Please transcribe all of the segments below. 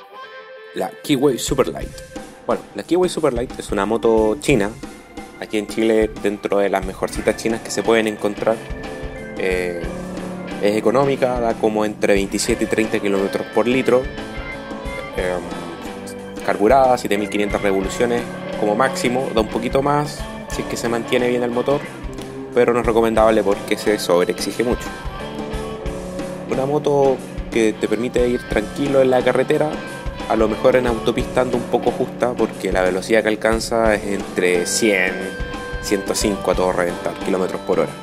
la Kiwi Superlight. Bueno, la Kiwi Superlight es una moto china, aquí en Chile dentro de las mejorcitas chinas que se pueden encontrar. Es económica, da como entre 27 y 30 km por litro, carburada, 7500 revoluciones como máximo, da un poquito más si es que se mantiene bien el motor, pero no es recomendable porque se sobreexige mucho. Una moto que te permite ir tranquilo en la carretera, a lo mejor en autopista anda un poco justa porque la velocidad que alcanza es entre 100 105 a todo reventar kilómetros por hora.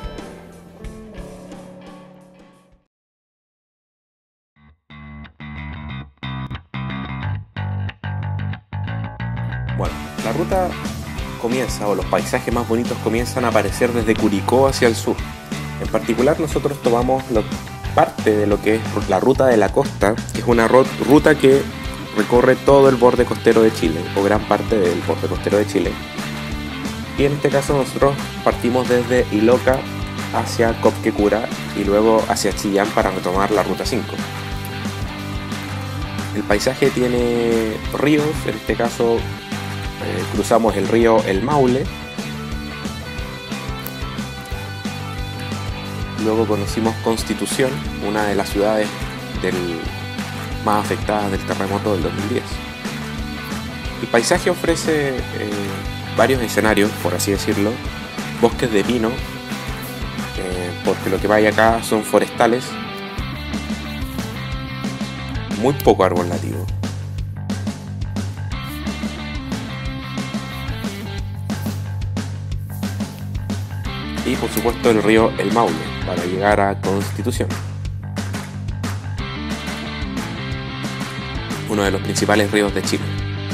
Bueno, la ruta comienza, o los paisajes más bonitos comienzan a aparecer desde Curicó hacia el sur. En particular nosotros tomamos parte de lo que es la ruta de la costa, que es una ruta que recorre todo el borde costero de Chile, o gran parte del borde costero de Chile. Y en este caso nosotros partimos desde Iloca hacia Copquecura y luego hacia Chillán para retomar la ruta 5. El paisaje tiene ríos, en este caso cruzamos el río El Maule. Luego conocimos Constitución, una de las ciudades más afectadas del terremoto del 2010. El paisaje ofrece varios escenarios, por así decirlo, bosques de pino, porque lo que hay acá son forestales, muy poco árbol nativo. Y por supuesto el río El Maule para llegar a Constitución, uno de los principales ríos de Chile,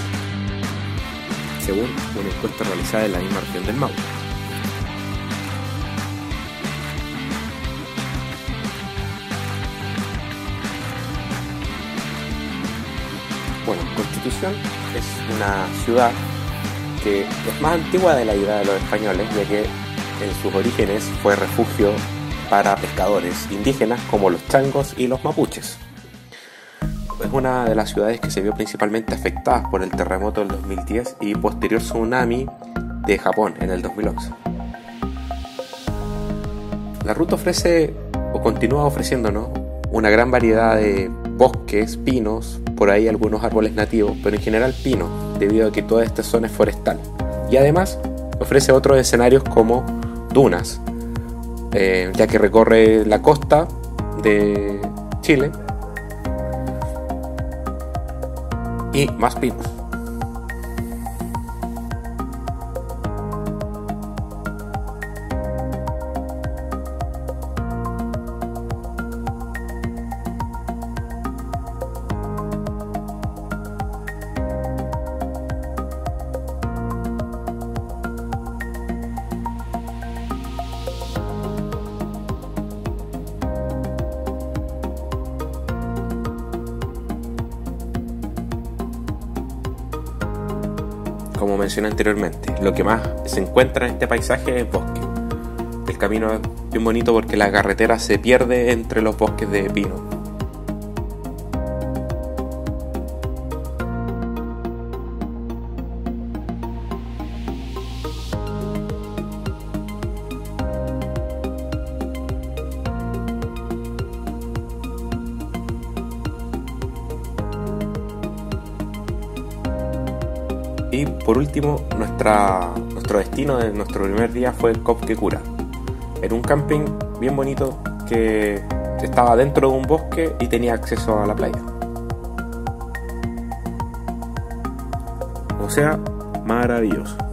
según una encuesta realizada en la misma región del Maule. Bueno, Constitución es una ciudad que es más antigua de la llegada de los españoles, ya que en sus orígenes fue refugio para pescadores indígenas como los changos y los mapuches. Es una de las ciudades que se vio principalmente afectadas por el terremoto del 2010 y posterior tsunami de Japón en el 2011. La ruta ofrece, o continúa ofreciéndonos, una gran variedad de bosques, pinos, por ahí algunos árboles nativos, pero en general pinos, debido a que toda esta zona es forestal. Y además ofrece otros escenarios como dunas, ya que recorre la costa de Chile, y más pinos. Como mencioné anteriormente, lo que más se encuentra en este paisaje es bosque. El camino es bien bonito porque la carretera se pierde entre los bosques de pino. Y por último, nuestro destino de nuestro primer día fue Copquecura, en un camping bien bonito que estaba dentro de un bosque y tenía acceso a la playa. O sea, maravilloso.